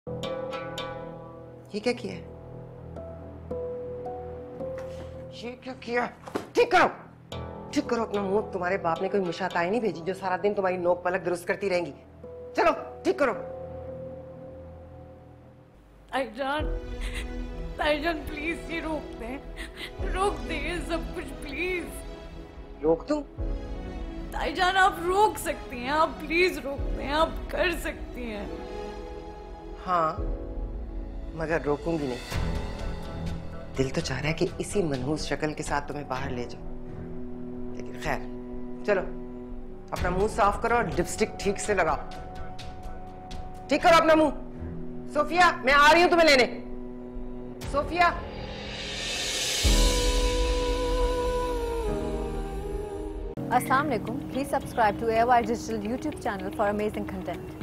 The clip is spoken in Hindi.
ये क्या किया है? ये क्या किया? ठीक करो, ठीक करो अपना मुंह। तुम्हारे बाप ने कोई मुशाताई नहीं भेजी जो सारा दिन तुम्हारी नोक पलक दुरुस्त करती रहेंगी। चलो ठीक करो। ताईजान प्लीज ये रोक दे ये सब कुछ प्लीज। रोक दूं? ताईजान आप रोक सकती हैं, आप प्लीज रोक दें, आप कर सकती हैं। हाँ मगर रोकूंगी नहीं। दिल तो चाह रहा है कि इसी मनहूस शक्ल के साथ तुम्हें बाहर ले जाऊं, लेकिन खैर चलो अपना मुंह साफ करो और लिपस्टिक ठीक से लगाओ। ठीक करो अपना मुंह। सोफिया मैं आ रही हूं तुम्हें लेने। Sofia Assalamu alaikum. Please subscribe to AOI Digital YouTube channel for amazing content.